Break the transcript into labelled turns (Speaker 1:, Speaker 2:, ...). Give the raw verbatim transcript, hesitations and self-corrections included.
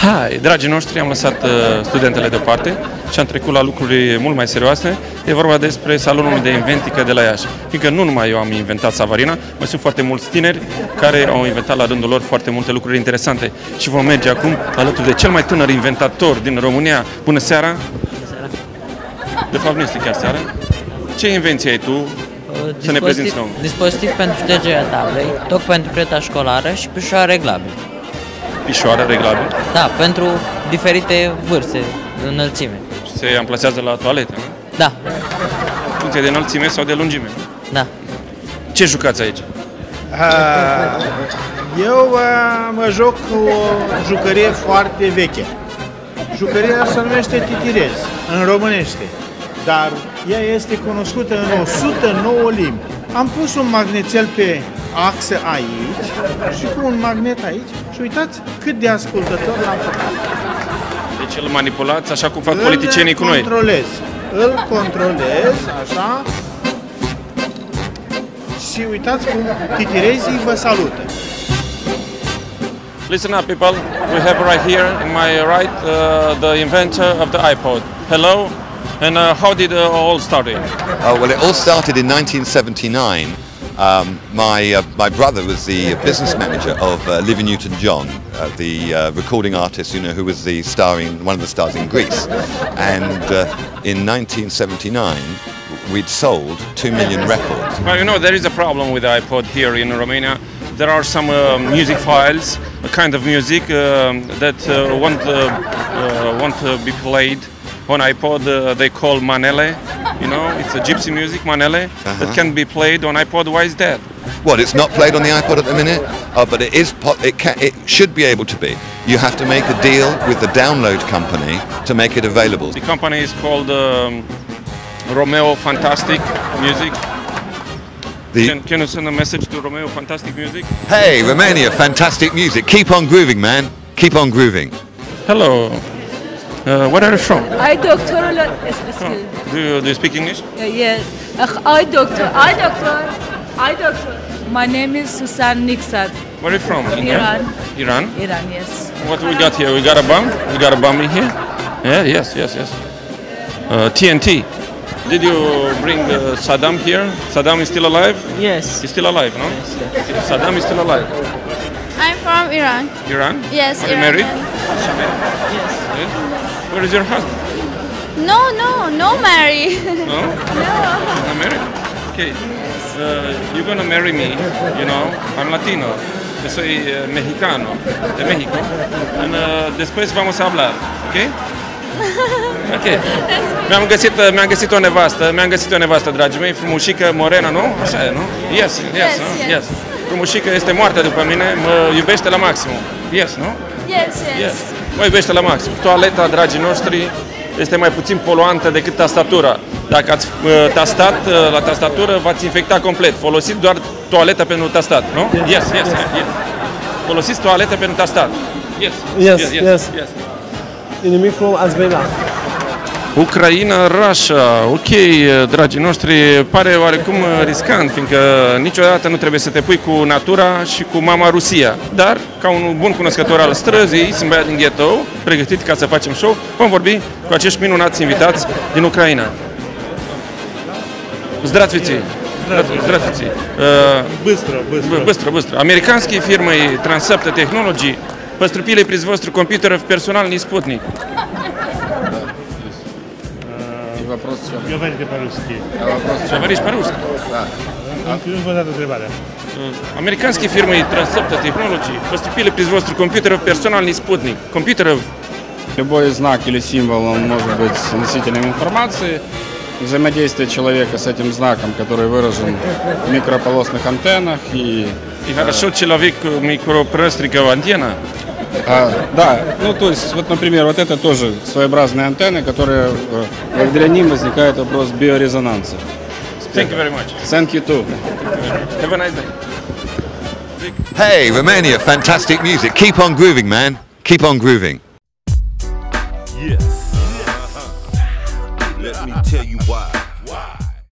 Speaker 1: Hai, dragii noștri, am lăsat uh, studentele deoparte și am trecut la lucruri mult mai serioase. E vorba despre salonul de inventică de la Iași. Fiindcă nu numai eu am inventat Savarina, mai sunt foarte mulți tineri care au inventat la rândul lor foarte multe lucruri interesante. Și vom merge acum alături de cel mai tânăr inventator din România. Bună seara!
Speaker 2: Bună seara!
Speaker 1: De fapt nu este chiar seara. Ce invenție ai tu? Uh, să ne prezinți nou.
Speaker 2: Dispozitiv pentru ștergerea tablei, toc pentru creta școlară și pișoară reglabil.
Speaker 1: Pișoară reglabil?
Speaker 2: Da, pentru diferite vârste, înălțime.
Speaker 1: Și se amplasează la toaletă, nu?
Speaker 2: Da.
Speaker 1: În funcție de înălțime sau de lungime?
Speaker 2: Da.
Speaker 1: Ce jucați aici?
Speaker 3: Eu mă joc cu o jucărie foarte veche. Jucăria se numește titirez, în românește. Dar ea este cunoscută în o sută nouă limbi. Am pus un magnețel pe axă aici și cu un magnet aici și uitați cât de ascultător l-am făcut.
Speaker 1: Deci îl manipulați așa cum fac îl politicienii cu noi.
Speaker 3: Controlez. Îl controlez, așa. Și uitați cum titirezii vă salută.
Speaker 1: Listen up, people. We have right here, in my right, uh, the inventor of the iPod. Hello. And uh, how did it uh, all start?
Speaker 4: Oh, well, it all started in nineteen seventy-nine. Um, my uh, my brother was the business manager of uh, Olivia Newton-John, uh, the uh, recording artist, you know, who was the starring one of the stars in Grease. And uh, in nineteen seventy-nine, we'd sold two million records.
Speaker 1: Well, you know, there is a problem with the iPod here in Romania. There are some uh, music files, a kind of music uh, that uh, won't uh, uh, won't uh, be played on iPod. Uh, they call manele. You know, it's a gypsy music, manele, uh-huh. that can be played on iPod. Why is that?
Speaker 4: What? It's not played on the iPod at the minute. Oh, but it is. It can. It should be able to be. You have to make a deal with the download company to make it available.
Speaker 1: The company is called um, Romeo Fantastic Music. Can, can you send a message to Romeo Fantastic Music?
Speaker 4: Hey, Romania, fantastic music. Keep on grooving, man. Keep on grooving.
Speaker 1: Hello. Uh, where are you from?
Speaker 5: I doctor.
Speaker 1: Oh. Do, you, do you speak English?
Speaker 5: Uh, yes. Uh, I doctor. I doctor. I doctor. My name is Susan Niksat.
Speaker 1: Where are you from?
Speaker 5: Iran.
Speaker 1: Iran?
Speaker 5: Iran, yes.
Speaker 1: What we got here? We got a bomb? We got a bomb in here? Yeah, yes, yes, yes. Uh, T N T. Did you bring uh, Saddam here? Saddam is still alive?
Speaker 2: Yes.
Speaker 1: He's still alive, no?
Speaker 2: Yes, yes.
Speaker 1: Saddam is still alive.
Speaker 6: I'm from Iran.
Speaker 1: Iran?
Speaker 6: Yes,
Speaker 1: Are you
Speaker 6: Iran.
Speaker 1: married?
Speaker 2: Yes.
Speaker 1: Yes. Where is your husband?
Speaker 6: No, no, no marry.
Speaker 1: No?
Speaker 6: No.
Speaker 1: She's not married? Okay. Uh, you're gonna marry me, you know? I'm Latino. Yo soy uh, mexicano, de México. And uh, después vamos a hablar, ok? Ok. Mi-am găsit, mi-am găsit o nevastă, mi-am găsit o nevastă, dragii mei, frumușică, morenă, nu? Așa e, nu? Yes, yes,
Speaker 6: Yes,
Speaker 1: no?
Speaker 6: yes.
Speaker 1: Yes. Frumușică este moartă după mine, mă iubește la maxim. Yes, nu?
Speaker 6: Yes, yes.
Speaker 1: Yes. Mă iubește la maxim. Toaleta, dragii noștri, este mai puțin poluantă decât tastatura. Dacă ați uh, tastat uh, la tastatură, v-ați infectat complet. Folosiți doar toaleta pentru tastat, nu? Yes, yes, yes. yes. Folosiți toaleta pentru tastat. Yes,
Speaker 7: yes, yes. yes.
Speaker 1: yes.
Speaker 7: Inimic from Azbela.
Speaker 1: Ucraina, Russia, ok, dragii noștri, pare oarecum riscant, fiindcă niciodată nu trebuie să te pui cu natura și cu mama Rusia. Dar, ca un bun cunoscător al străzii, sunt băiat din ghetto, pregătit ca să facem show, vom vorbi cu acești minunați invitați din Ucraina. Здравствуйте. Здравствуйте.
Speaker 3: Быстро, быстро.
Speaker 1: Быстро, быстро. Американские фирмы Transcept Technology поступили производство компьютеров персональный спутник.
Speaker 8: Вопрос в чем?
Speaker 3: Говорите по-русски.
Speaker 8: А вопрос в чем?
Speaker 1: Говоришь по-русски?
Speaker 8: Да.
Speaker 3: Nu vă dați întrebarea.
Speaker 1: Американские фирмы Transcept Technology поступили производство компьютеров персональный спутник. Компьютеров.
Speaker 8: Любой знак или символ он может быть носителем информации. Взаимодействие человека с этим знаком, который выражен в микрополосных антеннах и...
Speaker 1: И хорошо человек микропрострикова антенна.
Speaker 8: А, да, ну то есть, вот, например, вот это тоже своеобразные антенны, которые, благодаря ним возникает вопрос биорезонанса.
Speaker 1: Thank you very much.
Speaker 8: Thank you too.
Speaker 1: Have a nice day.
Speaker 4: Hey, Romania, fantastic music. Keep on grooving, man. Keep on grooving.